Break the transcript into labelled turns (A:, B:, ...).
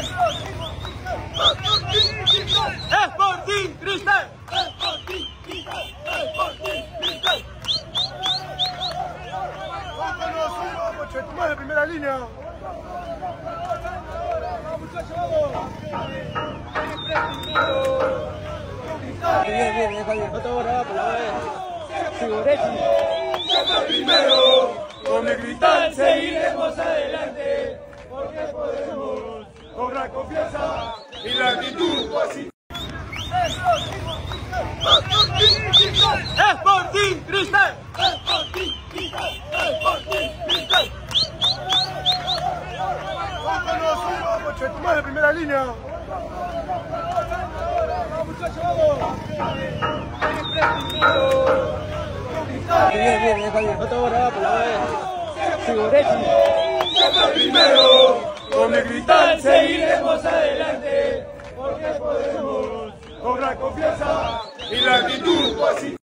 A: Sporting Cristal. Sporting Cristal. Sporting Cristal.
B: Vamos, Chetumal de primera línea.
C: Bien, Javier. No te voy a grabar por la vez.
A: Siempre primero, con el Cristal seguiremos adelante, porque podemos cobrar confianza y la actitud positiva. Sporting Cristal. Sporting Cristal. Sporting Cristal.
B: Vamos, Chetumal de primera línea.
C: Bien, Javier. No te voy a grabar por la vez.
A: Siempre primero, con el Cristal seguiremos adelante, porque podemos cobrar confianza y la actitud positiva.